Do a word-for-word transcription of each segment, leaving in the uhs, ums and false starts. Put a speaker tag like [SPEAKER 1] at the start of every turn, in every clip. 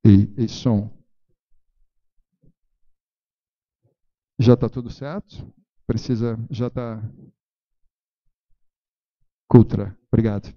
[SPEAKER 1] E, e som. Já está tudo certo? Precisa, já está. Cultra, obrigado.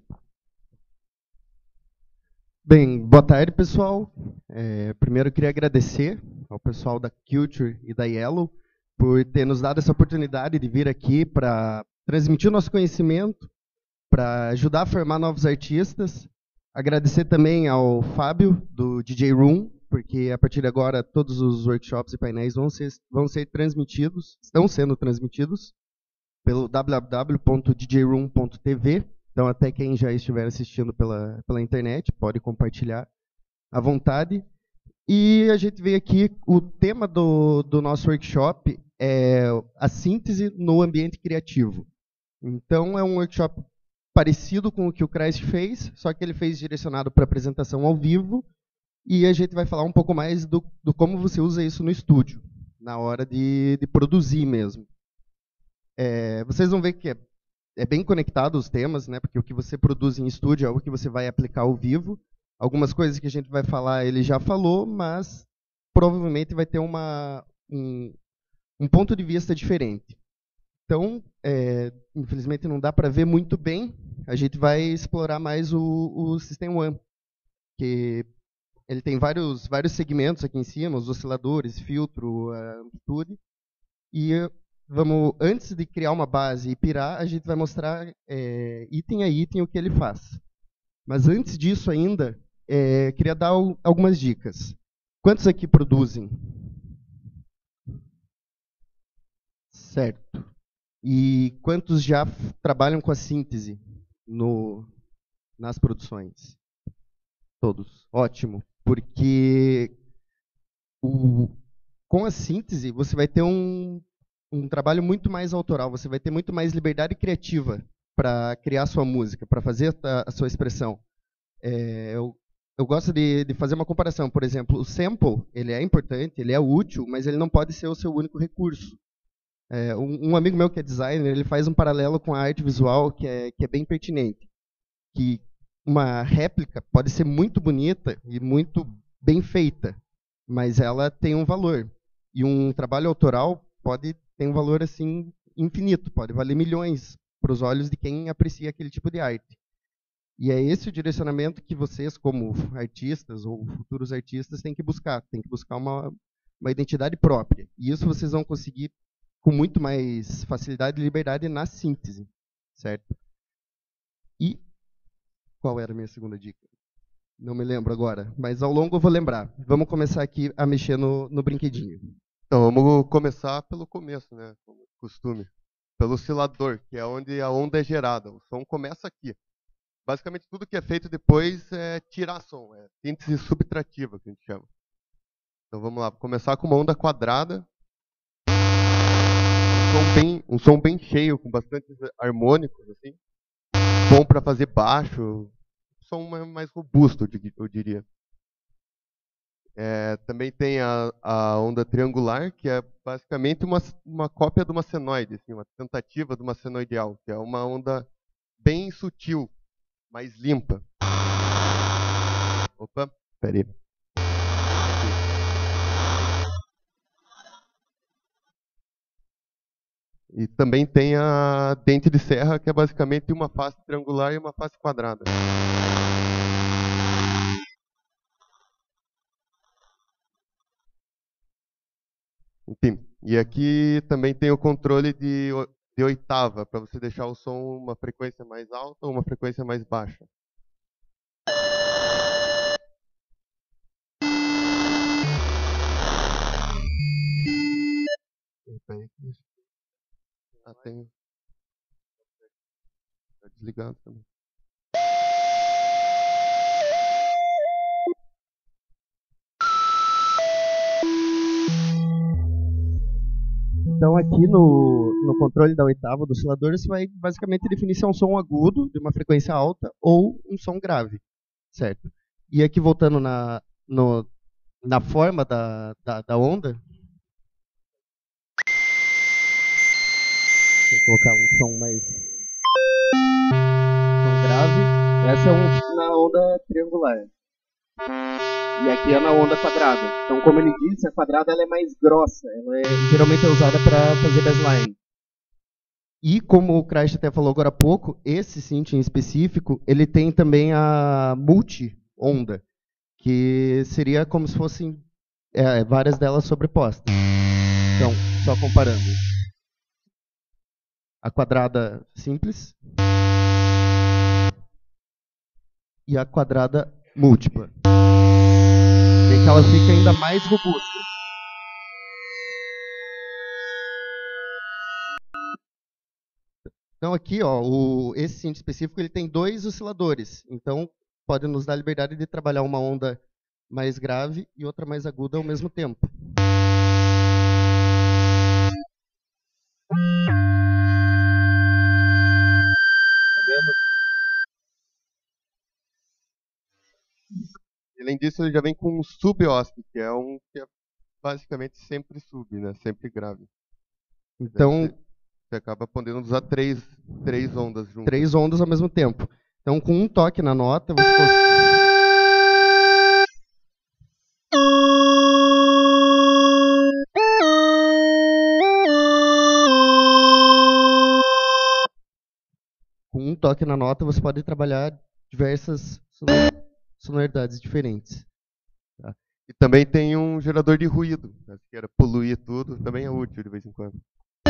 [SPEAKER 2] Bem, boa tarde, pessoal. É, primeiro eu queria agradecer ao pessoal da Culture e da Yellow por ter nos dado essa oportunidade de vir aqui para transmitir o nosso conhecimento, para ajudar a formar novos artistas. Agradecer também ao Fábio, do D J Room, porque a partir de agora todos os workshops e painéis vão ser, vão ser transmitidos, estão sendo transmitidos, pelo w w w ponto d j room ponto t v. Então, até quem já estiver assistindo pela, pela internet, pode compartilhar à vontade. E a gente veio aqui, o tema do, do nosso workshop é a síntese no ambiente criativo. Então, é um workshop parecido com o que o Christ fez, só que ele fez direcionado para apresentação ao vivo, e a gente vai falar um pouco mais do, do como você usa isso no estúdio, na hora de, de produzir mesmo. É, vocês vão ver que é, é bem conectado os temas, né, porque o que você produz em estúdio é o que você vai aplicar ao vivo. Algumas coisas que a gente vai falar, ele já falou, mas provavelmente vai ter uma, um, um ponto de vista diferente. Então, é, infelizmente não dá para ver muito bem, a gente vai explorar mais o, o System One, que ele tem vários, vários segmentos aqui em cima, os osciladores, filtro, a amplitude, e vamos, antes de criar uma base e pirar, a gente vai mostrar é, item a item o que ele faz. Mas antes disso ainda, é, queria dar algumas dicas. Quantos aqui produzem? Certo. E quantos já trabalham com a síntese no, nas produções? Todos. Ótimo. Porque o, com a síntese você vai ter um, um trabalho muito mais autoral, você vai ter muito mais liberdade criativa para criar sua música, para fazer a, a sua expressão. É, eu, eu gosto de, de fazer uma comparação. Por exemplo, o sample, ele é importante, ele é útil, mas ele não pode ser o seu único recurso. É, um, um amigo meu que é designer, ele faz um paralelo com a arte visual que é, que é bem pertinente. Que uma réplica pode ser muito bonita e muito bem feita, mas ela tem um valor. E um trabalho autoral pode ter um valor assim infinito, pode valer milhões para os olhos de quem aprecia aquele tipo de arte. E é esse o direcionamento que vocês, como artistas ou futuros artistas, têm que buscar. Tem que buscar uma, uma identidade própria. E isso vocês vão conseguir com muito mais facilidade e liberdade na síntese, certo? E qual era a minha segunda dica? Não me lembro agora, mas ao longo eu vou lembrar. Vamos começar aqui a mexer no, no brinquedinho.
[SPEAKER 3] Então, vamos começar pelo começo, né? Como costume. Pelo oscilador, que é onde a onda é gerada. O som começa aqui. Basicamente, tudo que é feito depois é tirar som. É síntese subtrativa, que a gente chama. Então, vamos lá. Vou começar com uma onda quadrada. Um som bem, um som bem cheio, com bastante harmônicos, assim. Bom para fazer baixo. Som mais robusto, eu diria. É, também tem a, a onda triangular, que é basicamente uma, uma cópia de uma senoide, assim, uma tentativa de uma senoideal, que é uma onda bem sutil, mais limpa. Opa, peraí. E também tem a dente de serra, que é basicamente uma face triangular e uma face quadrada. Enfim, e aqui também tem o controle de, de oitava, para você deixar o som uma frequência mais alta ou uma frequência mais baixa. Ah, tem. Está desligado também.
[SPEAKER 2] Então, aqui no, no controle da oitava do oscilador, você vai basicamente definir se é um som agudo, de uma frequência alta, ou um som grave, certo? E aqui, voltando na, no, na forma da, da, da onda, vou colocar um som mais som grave. Essa é um, na onda triangular. E aqui é na onda quadrada. Então, como ele disse, a quadrada ela é mais grossa. Ela é, geralmente é usada para fazer baseline. E como o Christ até falou agora há pouco, esse synth em específico, ele tem também a multi-onda, que seria como se fossem é, várias delas sobrepostas. Então, só comparando. A quadrada simples e a quadrada múltipla. Bem que ela fica ainda mais robusta. Então aqui, ó, o, esse synth específico ele tem dois osciladores. Então pode nos dar a liberdade de trabalhar uma onda mais grave e outra mais aguda ao mesmo tempo. Tá vendo?
[SPEAKER 3] Além disso, ele já vem com um sub-osc, que é um que é basicamente sempre sub, né? Sempre grave.
[SPEAKER 2] Então,
[SPEAKER 3] você, você acaba podendo usar três, três ondas juntas.
[SPEAKER 2] Três ondas ao mesmo tempo. Então, com um toque na nota, você consegue... Com um toque na nota, você pode trabalhar diversas sonoridades diferentes.
[SPEAKER 3] Tá? E também tem um gerador de ruído, né? Que era poluir tudo, também é útil de vez em quando.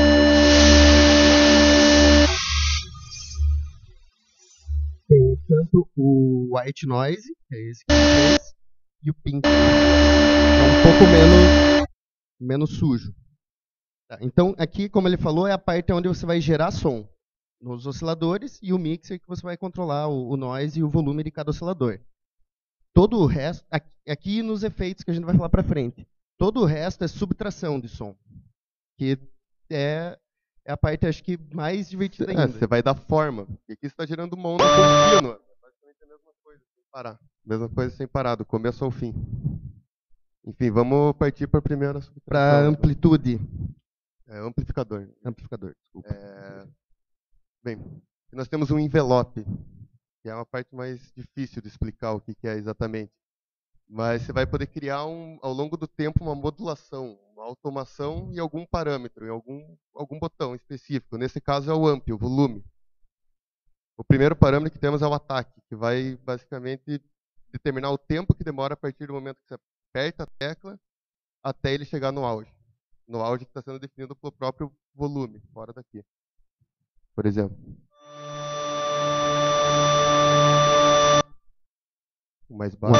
[SPEAKER 2] Tem tanto o white noise, que é esse que fez, e o pink, que é um pouco menos, menos sujo. Tá? Então, aqui, como ele falou, é a parte onde você vai gerar som nos osciladores e o mixer que você vai controlar o, o noise e o volume de cada oscilador. Todo o resto, aqui, aqui nos efeitos que a gente vai falar para frente, todo o resto é subtração de som, que é, é a parte, acho que, mais divertida ainda.
[SPEAKER 3] É, você vai dar forma, porque aqui você está gerando uma onda contínua. É basicamente a mesma coisa, sem parar. Mesma coisa sem parar, do começo ao fim. Enfim, vamos partir para a primeira subtração.
[SPEAKER 2] Para amplitude.
[SPEAKER 3] É, amplificador.
[SPEAKER 2] Amplificador, desculpa.
[SPEAKER 3] É... Bem, nós temos um envelope, que é uma parte mais difícil de explicar o que é exatamente. Mas você vai poder criar, um, ao longo do tempo, uma modulação, uma automação em algum parâmetro, em algum, algum botão específico. Nesse caso é o amp, o volume. O primeiro parâmetro que temos é o ataque, que vai basicamente determinar o tempo que demora a partir do momento que você aperta a tecla até ele chegar no auge. No auge que está sendo definido pelo próprio volume, fora daqui. Por exemplo. O mais baixo.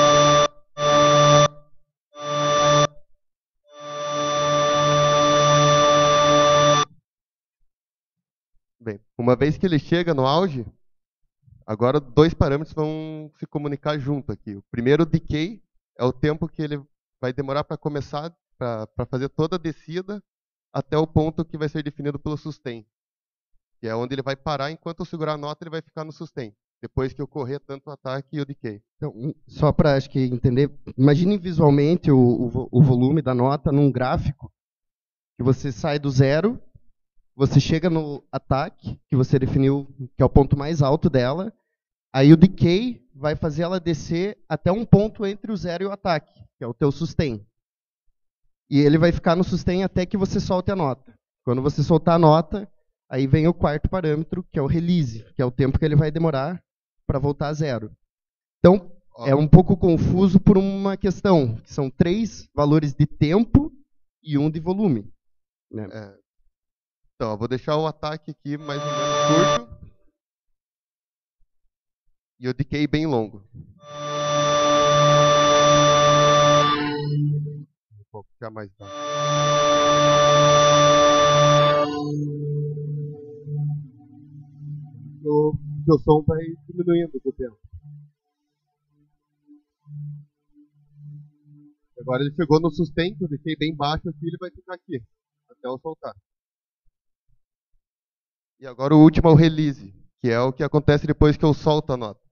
[SPEAKER 3] Bem, uma vez que ele chega no auge, agora dois parâmetros vão se comunicar junto aqui. O primeiro, o decay, é o tempo que ele vai demorar para começar, para fazer toda a descida, até o ponto que vai ser definido pelo sustain. Que é onde ele vai parar, enquanto eu segurar a nota, ele vai ficar no sustain. Depois que ocorrer tanto o ataque e o decay.
[SPEAKER 2] Então, só para acho que entender, imagine visualmente o, o, o volume da nota num gráfico, que você sai do zero, você chega no ataque, que você definiu que é o ponto mais alto dela, aí o decay vai fazer ela descer até um ponto entre o zero e o ataque, que é o teu sustain. E ele vai ficar no sustain até que você solte a nota. Quando você soltar a nota, aí vem o quarto parâmetro, que é o release, que é o tempo que ele vai demorar para voltar a zero. Então, é um pouco confuso por uma questão, que são três valores de tempo e um de volume. Né?
[SPEAKER 3] É. Então, eu vou deixar o ataque aqui mais ou menos curto. E o decay bem longo. Um pouco já mais baixo. O seu som vai diminuindo com o tempo. Agora ele chegou no sustain, que eu deixei bem baixo aqui, ele vai ficar aqui, até eu soltar. E agora o último é o release, que é o que acontece depois que eu solto a nota.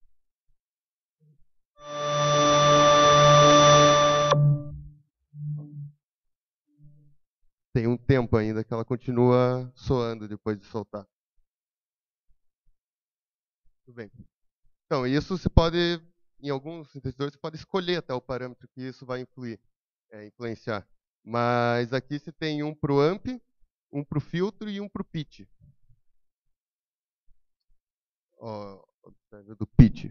[SPEAKER 3] Tem um tempo ainda que ela continua soando depois de soltar. Tudo bem. Então, isso se pode em alguns sintetizadores você pode escolher até o parâmetro que isso vai influir, é, influenciar. Mas aqui você tem um para o amp, um para o filtro e um para o pitch. Ó, do pitch.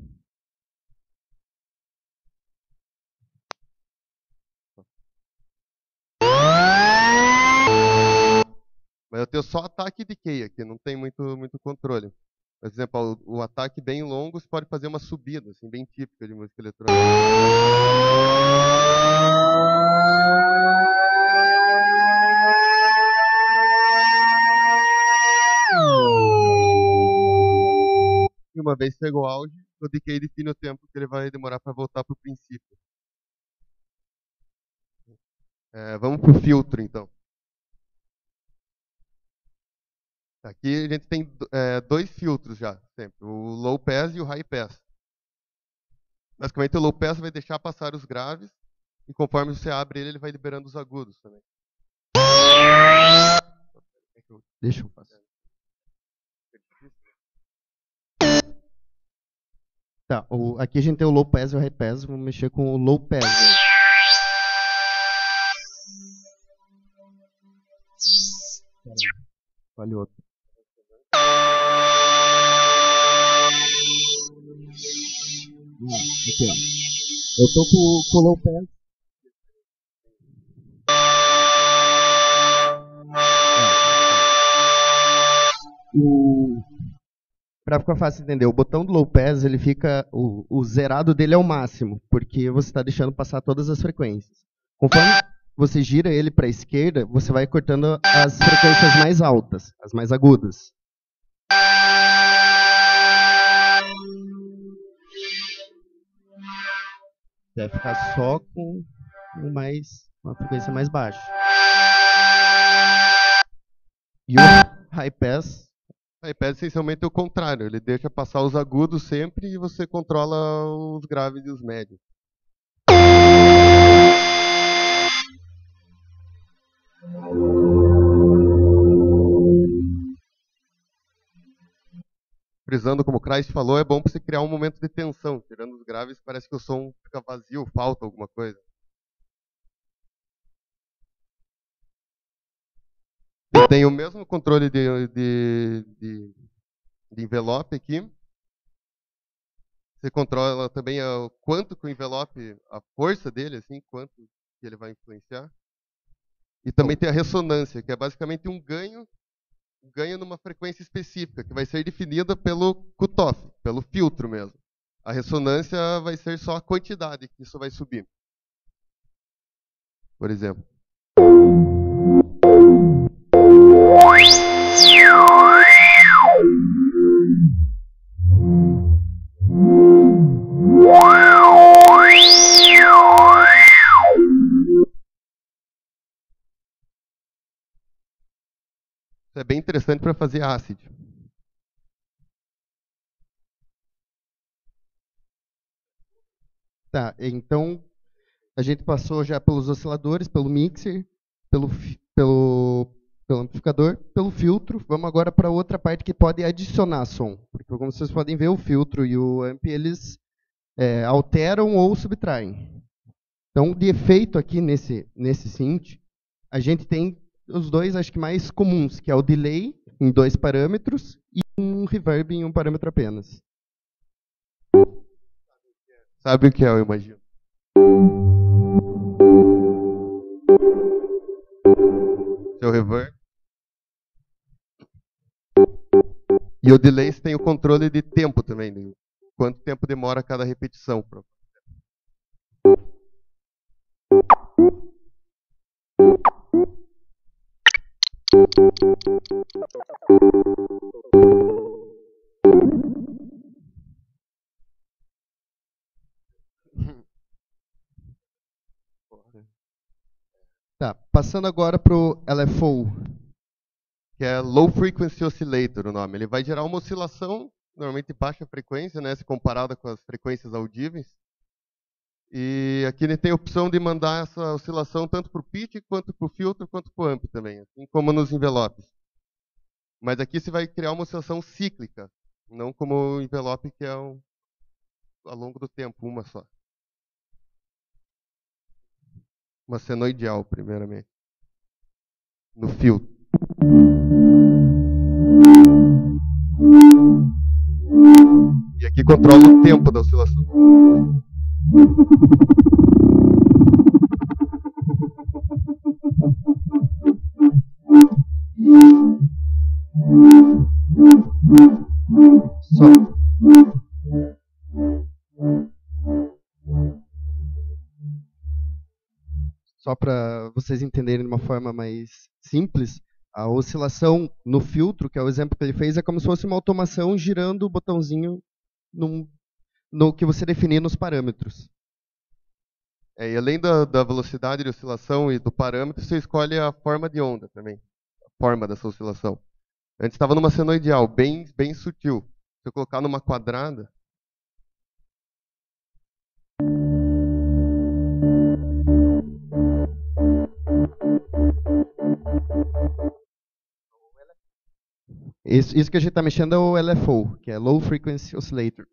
[SPEAKER 3] Mas eu tenho só ataque e decay aqui, não tem muito, muito controle. Por exemplo, o, o ataque bem longo, você pode fazer uma subida, assim, bem típica de música eletrônica. E uma vez chegou o auge, o decay define o tempo que ele vai demorar para voltar para o princípio. É, vamos para o filtro, então. Aqui a gente tem é, dois filtros já, sempre, o low pass e o high pass. Basicamente o low pass vai deixar passar os graves e conforme você abre ele, ele vai liberando os agudos também.
[SPEAKER 2] Deixa eu passar. Tá, o, aqui a gente tem o low pass e o high pass, vamos mexer com o low pass. Né? Falhou outro. Hum, aqui, ó. Eu tô com, com o low pass. Para ficar fácil de entender, o botão do low pass, ele fica, o, o zerado dele é o máximo, porque você está deixando passar todas as frequências. Conforme você gira ele para a esquerda, você vai cortando as frequências mais altas, as mais agudas. Vai ficar só com o mais, uma frequência mais baixa. E o high pass...
[SPEAKER 3] High pass essencialmente é o contrário, ele deixa passar os agudos sempre e você controla os graves e os médios. Frisando, como o Christ falou, é bom para você criar um momento de tensão. Tirando os graves, parece que o som fica vazio, falta alguma coisa. E tem o mesmo controle de, de, de, de envelope aqui. Você controla também o quanto que o envelope, a força dele, assim, quanto que ele vai influenciar. E também tem a ressonância, que é basicamente um ganho ganha numa frequência específica, que vai ser definida pelo cutoff, pelo filtro mesmo. A ressonância vai ser só a quantidade que isso vai subir. Por exemplo. Isso é bem interessante para fazer acid.
[SPEAKER 2] Tá, então a gente passou já pelos osciladores, pelo mixer, pelo, pelo, pelo amplificador, pelo filtro. Vamos agora para outra parte que pode adicionar som. Porque como vocês podem ver, o filtro e o amp, eles é, alteram ou subtraem. Então, de efeito aqui nesse, nesse synth, a gente tem os dois, acho que mais comuns, que é o delay em dois parâmetros e um reverb em um parâmetro apenas.
[SPEAKER 3] Sabe o que é, eu imagino? Seu reverb. E o delay tem o controle de tempo também, né? Quanto tempo demora cada repetição.
[SPEAKER 2] Tá, passando agora para o L F O.
[SPEAKER 3] Que é Low Frequency Oscillator o nome. Ele vai gerar uma oscilação, normalmente baixa frequência, né, se comparada com as frequências audíveis. E aqui ele tem a opção de mandar essa oscilação tanto para o pitch, quanto para o filtro, quanto para o amp também, assim como nos envelopes. Mas aqui você vai criar uma oscilação cíclica, não como o envelope que é um, ao longo do tempo, uma só. Uma senoidial, primeiramente. No filtro. E aqui controla o tempo da oscilação.
[SPEAKER 2] Só, só para vocês entenderem de uma forma mais simples, a oscilação no filtro, que é o exemplo que ele fez, é como se fosse uma automação girando o botãozinho num, no que você definir nos parâmetros.
[SPEAKER 3] É, e além da, da velocidade de oscilação e do parâmetro, você escolhe a forma de onda também. A forma dessa oscilação. Antes estava numa senoidial, bem, bem sutil. Se eu colocar numa quadrada...
[SPEAKER 2] Isso, isso que a gente está mexendo é o L F O, que é Low Frequency Oscillator.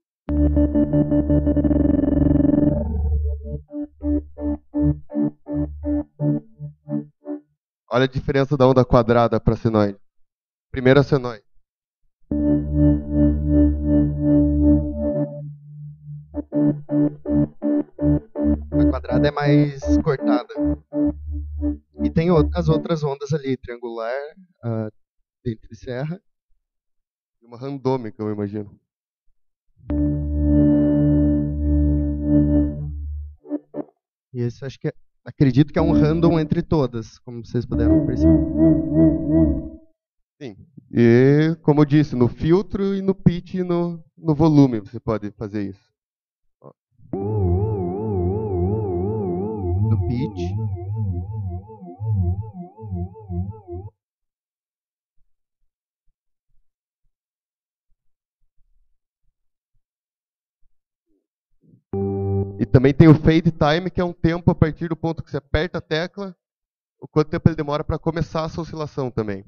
[SPEAKER 3] Olha a diferença da onda quadrada para a senoide. Primeira senoide.
[SPEAKER 2] A quadrada é mais cortada. E tem as outras ondas ali, triangular, uh, dentro de serra.
[SPEAKER 3] E uma randômica, eu imagino.
[SPEAKER 2] E esse acho que é, acredito que é um random entre todas, como vocês puderam perceber.
[SPEAKER 3] Sim. E, como eu disse, no filtro e no pitch e no, no volume você pode fazer isso.
[SPEAKER 2] No pitch.
[SPEAKER 3] E também tem o fade time, que é um tempo a partir do ponto que você aperta a tecla, o quanto tempo ele demora para começar essa oscilação também.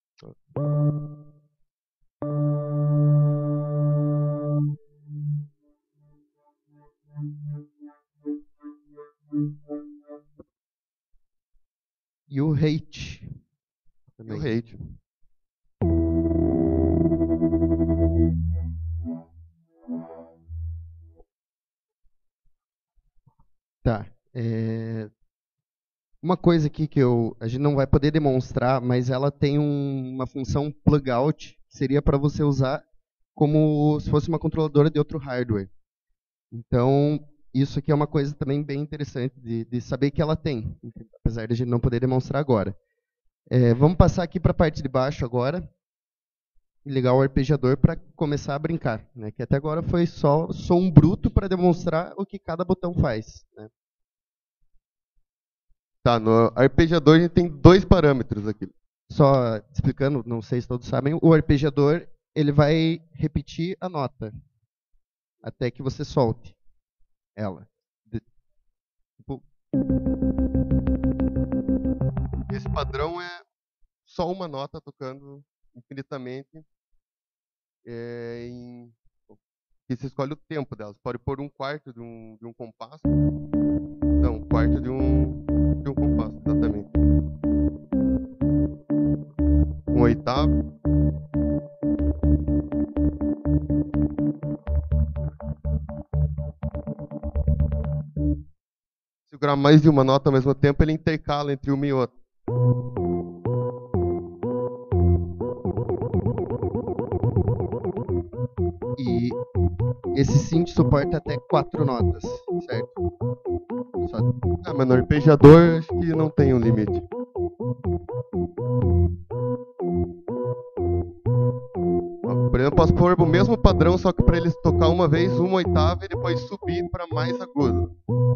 [SPEAKER 2] E o rate.
[SPEAKER 3] E o rate.
[SPEAKER 2] Tá. É... Uma coisa aqui que eu, a gente não vai poder demonstrar, mas ela tem um, uma função plug out, que seria para você usar como se fosse uma controladora de outro hardware. Então, isso aqui é uma coisa também bem interessante de, de saber que ela tem, apesar de a gente não poder demonstrar agora. É, vamos passar aqui para a parte de baixo agora e ligar o arpejador para começar a brincar, né? Que até agora foi só som bruto para demonstrar o que cada botão faz, né?
[SPEAKER 3] Tá, no arpejador a gente tem dois parâmetros aqui.
[SPEAKER 2] Só explicando, não sei se todos sabem, o arpejador ele vai repetir a nota até que você solte ela. De, tipo...
[SPEAKER 3] Esse padrão é só uma nota tocando infinitamente. É, em... E você escolhe o tempo dela. Você pode pôr um quarto de um, de um compasso. Não, um quarto de um, de um compasso, exatamente. Um oitavo. Segurar mais de uma nota ao mesmo tempo, ele intercala entre uma e outra.
[SPEAKER 2] E esse synth suporta até quatro notas, certo? Só...
[SPEAKER 3] Ah, mas no arpejador acho que não tem um limite. Por exemplo, posso pôr o mesmo padrão, só que para ele tocar uma vez, uma oitava e depois subir para mais agudo.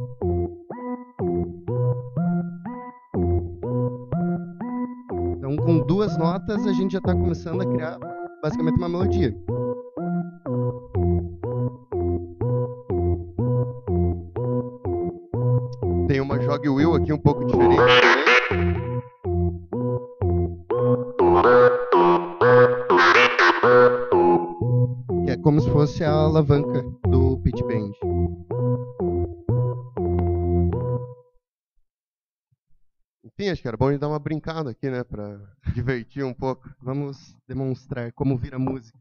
[SPEAKER 2] Então, com duas notas, a gente já está começando a criar basicamente uma melodia.
[SPEAKER 3] Tem uma jog wheel aqui um pouco diferente.
[SPEAKER 2] Que é como se fosse a alavanca do Pit Band.
[SPEAKER 3] Enfim, acho que era bom a gente dar uma brincada aqui, né, para divertir um pouco.
[SPEAKER 2] Vamos demonstrar como vira música.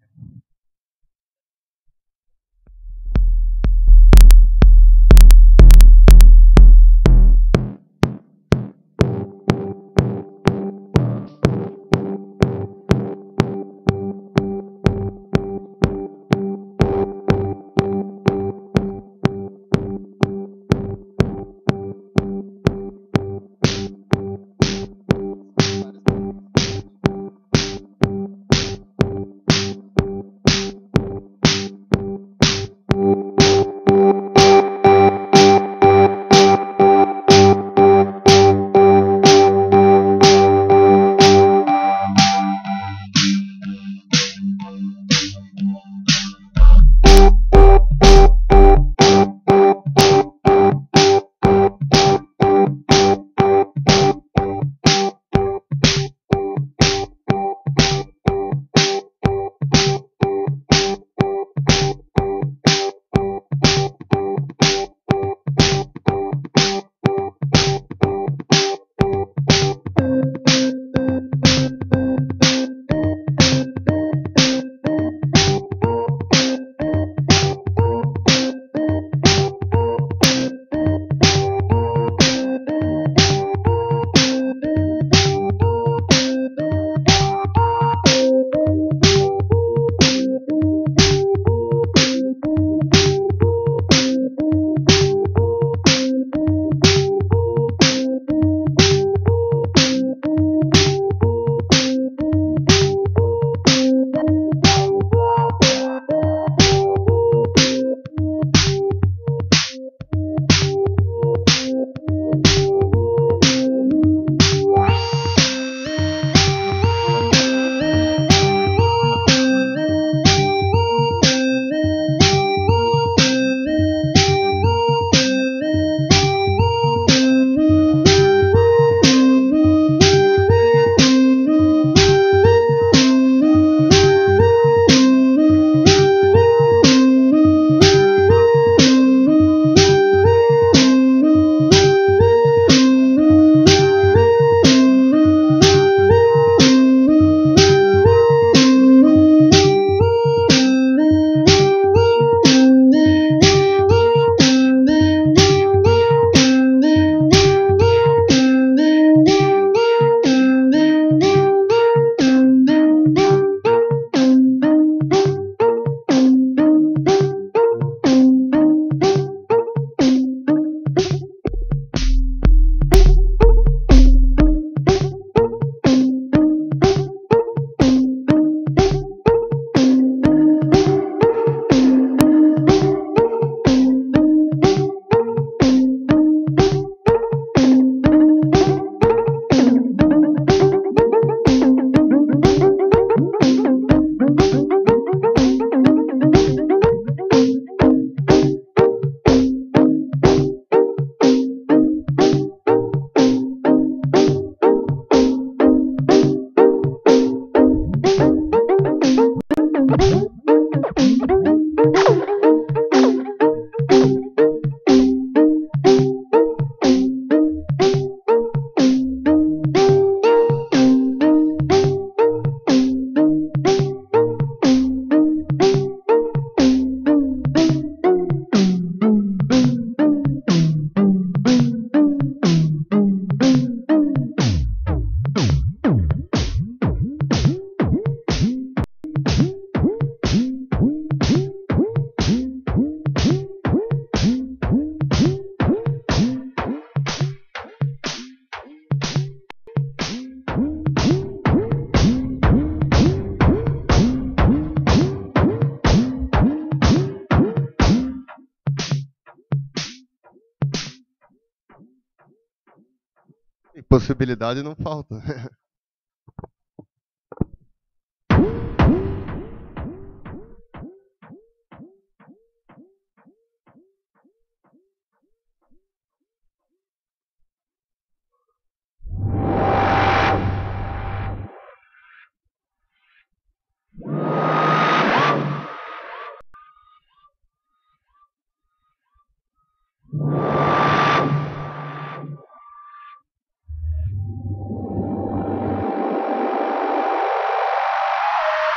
[SPEAKER 3] E possibilidade não falta.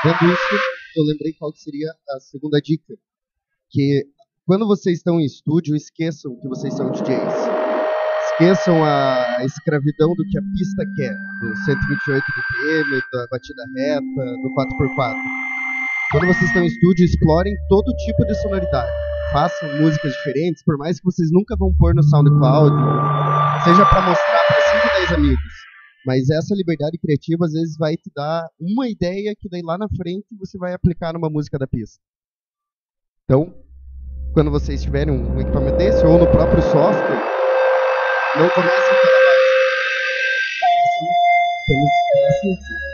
[SPEAKER 2] Vendo isso, eu lembrei qual que seria a segunda dica. Que quando vocês estão em estúdio, esqueçam que vocês são D Js. Esqueçam a escravidão do que a pista quer, do cento e vinte e oito B P M, da batida reta, do quatro por quatro. Quando vocês estão em estúdio, explorem todo tipo de sonoridade. Façam músicas diferentes, por mais que vocês nunca vão pôr no SoundCloud, seja para mostrar para cinco, dez amigos. Mas essa liberdade criativa, às vezes, vai te dar uma ideia que daí lá na frente você vai aplicar numa música da pista. Então, quando vocês tiverem um equipamento desse, ou no próprio software, não comecem pela base. Comecem pelos assim.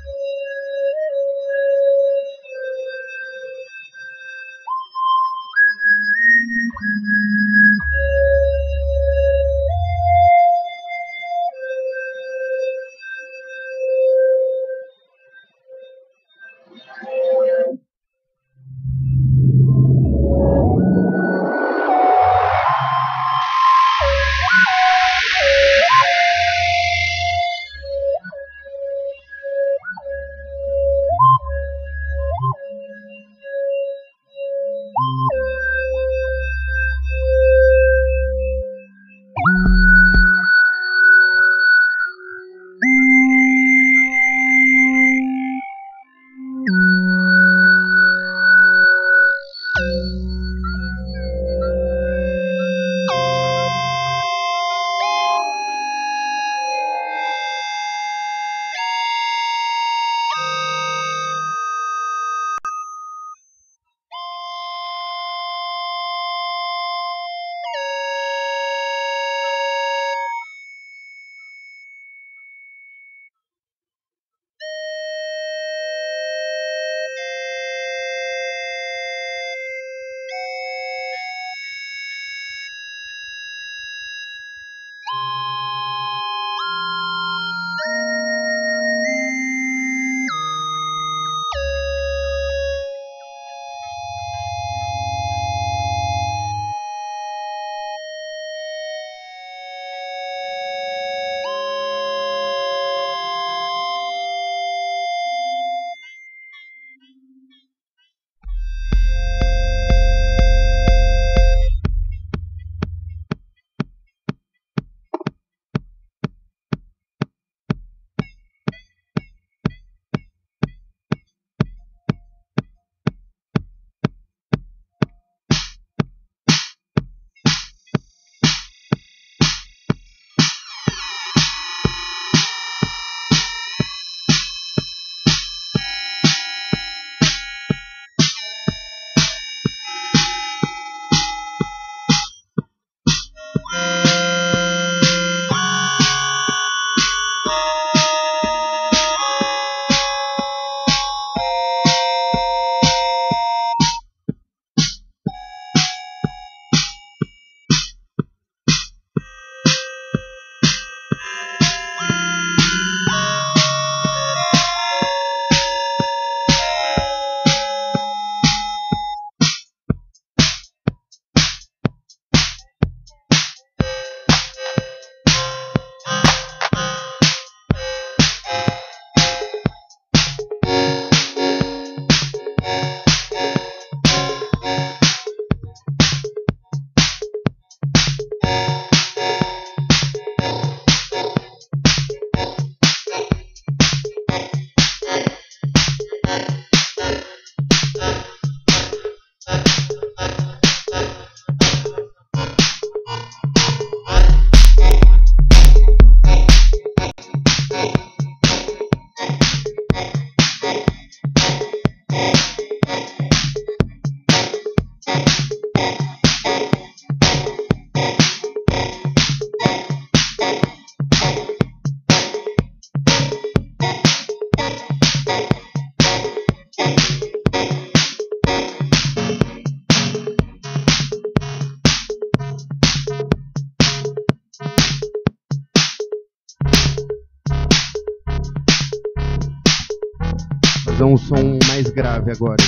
[SPEAKER 2] fazer um som mais grave agora.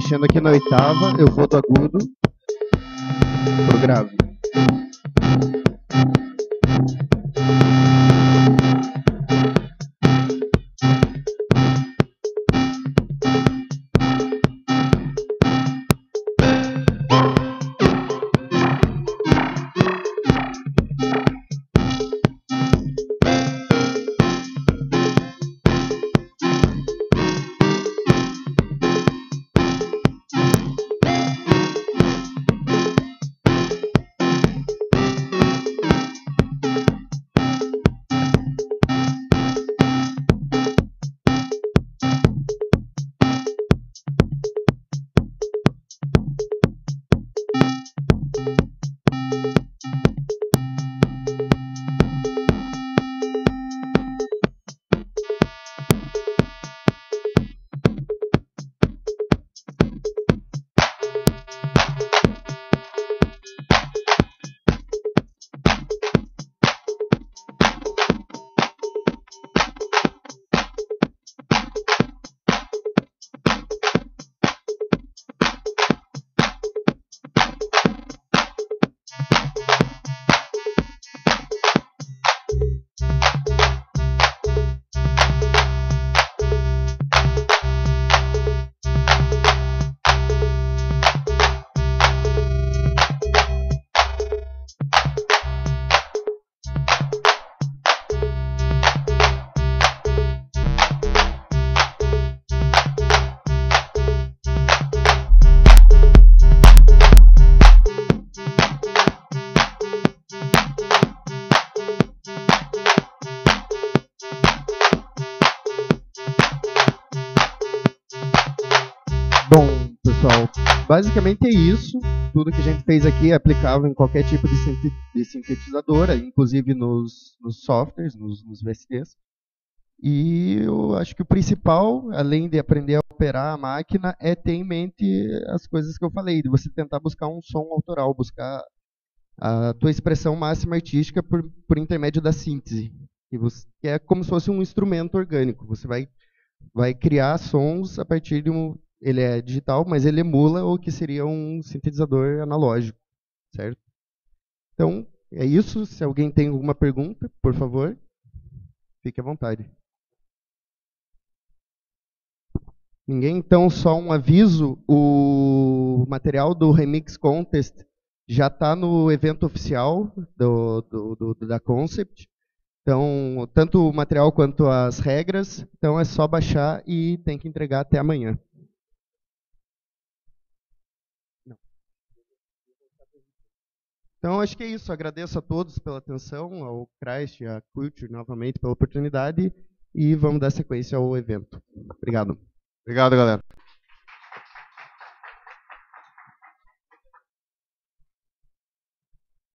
[SPEAKER 2] mexendo aqui na oitava, eu vou do agudo pro grave. Bom, pessoal, basicamente é isso. Tudo que a gente fez aqui é aplicável em qualquer tipo de, sintet de sintetizadora, inclusive nos, nos softwares, nos, nos V S Ds. E eu acho que o principal, além de aprender a operar a máquina, é ter em mente as coisas que eu falei, de você tentar buscar um som autoral, buscar a tua expressão máxima artística por, por intermédio da síntese, que, você, que é como se fosse um instrumento orgânico. Você vai, vai criar sons a partir de um... Ele é digital, mas ele emula o que seria um sintetizador analógico, certo? Então, é isso. Se alguém tem alguma pergunta, por favor, fique à vontade. Ninguém? Então, só um aviso, o material do Remix Contest já está no evento oficial do, do, do, da Concept. Então, tanto o material quanto as regras, então é só baixar e tem que entregar até amanhã. Então, acho que é isso. Agradeço a todos pela atenção, ao Christ e à Culture novamente pela oportunidade, e vamos dar sequência ao evento. Obrigado.
[SPEAKER 3] Obrigado, galera.